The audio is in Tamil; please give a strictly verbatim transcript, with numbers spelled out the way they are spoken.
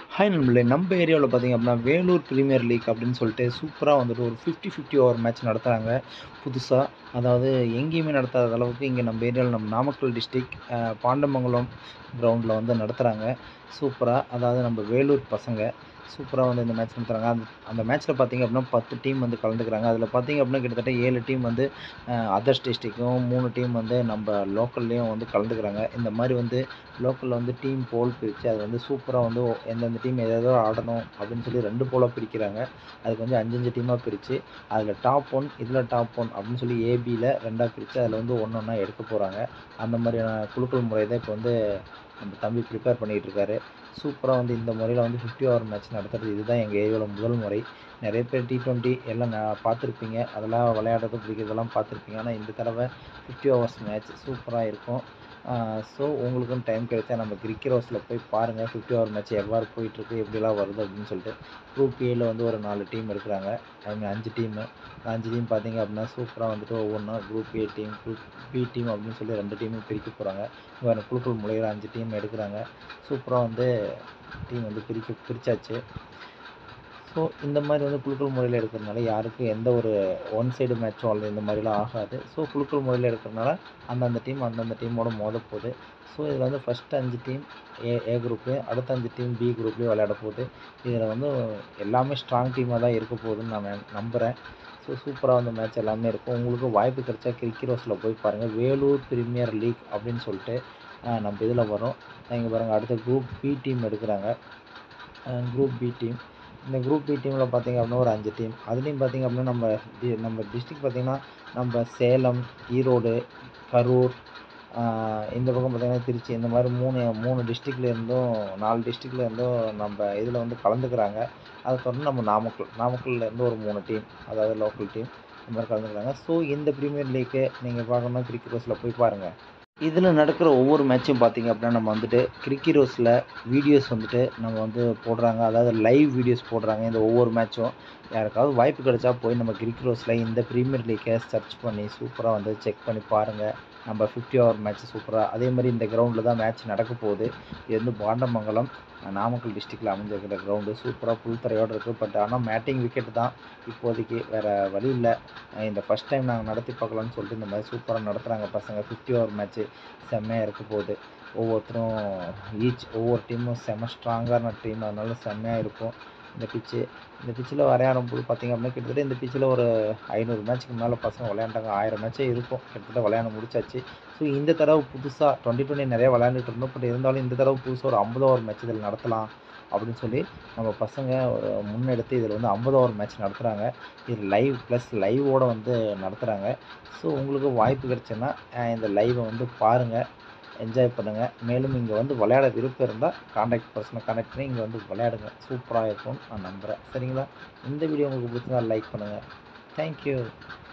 ஹாய் நண்பர்களே! நம்ம ஏரியாவுல பார்த்தீங்க அப்படின்னா, வேலூர் பிரீமியர் லீக் அப்படின்னு சொல்லிட்டு சூப்பரா வந்துட்டு ஒரு ஐம்பது, ஐம்பது ஓவர் மேட்ச் நடத்துறாங்க புதுசா. அதாவது எங்கேயுமே நடத்தாத அளவுக்கு இங்க நம்ம ஏரியால நம்ம நாமக்கல் டிஸ்ட்ரிக்ட் அ பாண்டமங்கலம் கிரவுண்ட்ல வந்து நடத்துறாங்க. சூப்பரா. அதாவது நம்ம வேலூர் பசங்க சூப்பரா வந்து இந்த மேட்ச் நடத்துறாங்க. அந்த அந்த மேட்ச்ல பார்த்தீங்க அப்படின்னா பத்து டீம் வந்து கலந்துக்கிறாங்க. அதில பார்த்தீங்க அப்படின்னா கிட்டத்தட்ட ஏழு டீம் வந்து அ அதர்ஸ் டிஸ்ட்ரிக்கும், மூணு டீம் வந்து நம்ம லோக்கல்லயும் வந்து கலந்துக்கிறாங்க. இந்த மாரி வந்து லோக்கல்ல வந்து டீம் போல் பிரிச்சு அது வந்து சூப்பரா வந்து ஒ எந்தெந்த டீம் எதேதோ ஆடணும் அப்படின்னு சொல்லி ரெண்டு போலா பிரிக்கிறாங்க. அதுக்கு வந்து அஞ்சு, அஞ்சு டீமா பிரிச்சு, அதில டாப் ஒன் இதில டாப் ஒன் அப்படின்னு சொல்லி ஏபில ரெண்டா பிரிச்சு அதில வந்து ஒண்ணு ஒண்ணா எடுக்க போறாங்க. அந்த மாரியான குலுக்கல் முறை தான் இப்போ வந்து நம்ம தம்பி ப்ரிப்பேர் பண்ணிட்டு இருக்காரு. சூப்பரா வந்து இந்த முறையில வந்து ஐம்பது ஓவர் மேட்ச் நடத்துறது இதுதான் எங்க ஏரியாவுல முதல் முறை. நெறைய பேர் டி டுவெண்ட்டி எல்லாம் ந பார்த்துருப்பீங்க. அதெல்லாம் விளையாடுறது, பிடிக்கிறதெல்லாம் பார்த்துருப்பீங்க. ஆனா இந்த தடவ ஐம்பது ஓவர்ஸ் மேட்ச் சூப்பரா இருக்கும். ஆ ஸோ உங்களுக்கும் டைம் கிடைச்சா நம்ம கிரிக்கெட் ஹவுஸ்ல போய் பாருங்க. ஐம்பது ஓவர் மேட்ச் எவ்வாறு போயிட்டுருக்கு, எப்படிலாம் வருது அப்படின்னு சொல்லிட்டு. குரூப் ஏல வந்து ஒரு நாலு டீம் இருக்கிறாங்க. ஐ மீன் அஞ்சு டீமு. அஞ்சு டீம் பார்த்தீங்க அப்படின்னா, சூப்பரா வந்துட்டு ஒவ்வொன்னா group A team, group B team அப்படின்னு சொல்லி ரெண்டு டீமும் பிரிக்க போறாங்க. வேற குலுக்கல் முறையில அஞ்சு டீம் எடுக்குறாங்க. சூப்பரா வந்து டீம் வந்து பிரிக்க பிரிச்சாச்சு. ஸோ இந்த மாரி வந்து குலுக்கல் முறையில எடுக்கிறனால யாருக்கும் எந்த ஒரு ஒன் சைடு மேட்சும் அல்ல இந்த மாரிலாம் ஆகாது. ஸோ குலுக்கல் முறையில எடுக்கிறனால அந்தந்த டீம் அந்தந்த டீமோட மோதப்போது. ஸோ இதில வந்து ஃபர்ஸ்ட் அஞ்சு டீம் ஏ ஏ குரூப்லயும், அடுத்த அஞ்சு டீம் பி குரூப்லயும் விளையாட போகுது. இதில வந்து எல்லாமே ஸ்ட்ராங் டீமா தான் இருக்க போகுதுன்னு நான் ந நம்புறேன். ஸோ சூப்பரா வந்து மேட்ச் எல்லாமே இருக்கும். உங்களுக்கு வாய்ப்பு கிடைச்சா கிரிக்கெட் ஹவுஸ்ல போய் பாருங்க. வேலூர் பிரீமியர் லீக் அப்படின்னு சொல்லிட்டு அ நம்ம இதில வரும். இங்க பாருங்க அடுத்த குரூப் பி டீம் எடுக்குறாங்க. அ குரூப் பி டீம். இந்த குரூப் பி டீம்ல பார்த்தீங்க அப்படின்னா ஒரு அஞ்சு டீம். அதுலயும் பார்த்தீங்க அப்படின்னா நம்ம டி நம்ம டிஸ்ட்ரிக்ட் பார்த்தீங்கன்னா, நம்ம சேலம், ஈரோடு, கரூர், ஆ இந்த பக்கம் பார்த்தீங்கன்னா திருச்சி இந்த மாரி மூணு, மூணு டிஸ்ட்ரிக்ட்ல இருந்தும் நாலு டிஸ்ட்ரிக்ட்ல இருந்தும் நம்ம இதில வந்து கலந்துக்கிறாங்க. அத தொடர்ந்து நம்ம நாமக்கல், நாமக்கல்ல இருந்து ஒரு மூணு டீம் அதாவது லோக்கல் டீம் இந்த மாரி கலந்துக்கிறாங்க. ஸோ இந்த பிரீமியர் லீக்க நீங்க பார்க்கணும்னா கிரிக்கெட் ஹவுஸ்ல போய் பாருங்க. இதில நடக்கிற ஒவ்வொரு மேட்சும் பார்த்தீங்க அப்படின்னா, நம்ம வந்துட்டு கிரிக்கெட் ஹவுஸ்ல வீடியோஸ் வந்துட்டு நம்ம வந்து போடுறாங்க. அதாவது லைவ் வீடியோஸ் போடுறாங்க. இந்த ஒவ்வொரு மேட்சும். யாருக்காவது வாய்ப்பு கிடைச்சா போய் நம்ம கிரிக்கெட் ஹவுஸ்ல இந்த பிரீமியர் லீக்க சர்ச் பண்ணி சூப்பரா வந்து செக் பண்ணி பாருங்க. நம்ம ஐம்பது ஓவர் மேட்ச் சூப்பரா அதே மாரி இந்த கிரவுண்ட்ல தான் மேட்ச் நடக்க போகுது. இது வந்து பாண்டமங்கலம், அ நாமக்கல் டிஸ்ட்ரிக்ட்ல அமைஞ்சிருக்கிற கிரவுண்டு. சூப்பரா புல் தரையோட இருக்கு. பட் ஆனா மேட்டிங் விக்கெட் தான் இப்போதைக்கு. வேற வழி இல்ல. அ இந்த ஃபர்ஸ்ட் டைம் நாங்க நடத்தி பார்க்கலாம்னு சொல்லிட்டு இந்த மாரி சூப்பரா நடத்துறாங்க பசங்க. ஐம்பது ஓவர் மேட்ச்சு செம்மையா இருக்க போகுது. ஒவ்வொருத்தரும் ஈச் ஒவ்வொரு டீமும் செம்ம ஸ்ட்ராங்கான டீம். அதனால செம்மையா இருக்கும். இந்த பிட்ச்சு. இந்த பிட்ச்சில விளையாடும்போது பார்த்தீங்க அப்படின்னா, கிட்டத்தட்ட இந்த பிட்ச்சில ஒரு ஐநூறு மேட்ச்சுக்கு மேல பசங்க விளையாண்டாங்க. ஆயிரம் மேட்சே இருக்கும். கிட்டத்தட்ட விளையாண்டு முடிச்சாச்சு. ஸோ இந்த தடவ புதுசா டுவெண்ட்டி டுவெண்ட்டி நெறைய விளையாண்டுட்டு இருந்தோம். பட் இருந்தாலும் இந்த தடவ புதுசா ஒரு ஐம்பது ஓவர் மேட்ச் இதில நடத்தலாம். அப்படின்னு சொல்லி நம்ம பசங்க ஒரு முன்னெடுத்து இதில வந்து ஐம்பது ஓவர் மேட்ச் நடத்துறாங்க. இது லைவ் ப்ளஸ் லைவோட வந்து நடத்துறாங்க. ஸோ உங்களுக்கு வாய்ப்பு கிடைச்சதுன்னா, அ இந்த லைவ வந்து பாருங்க. என்ஜாய் பண்ணுங்க. மேலும் இங்க வந்து விளையாட விருப்பம் இருந்தா கான்டாக்ட் பெர்சன கான்டாக்ட் பண்ணி இங்க வந்து விளையாடுங்க. சூப்பரா இருக்கும்னு நான் நம்புறேன். சரிங்களா? இந்த வீடியோ உங்களுக்கு பிடிச்சிருந்தா லைக் பண்ணுங்க. Thank you.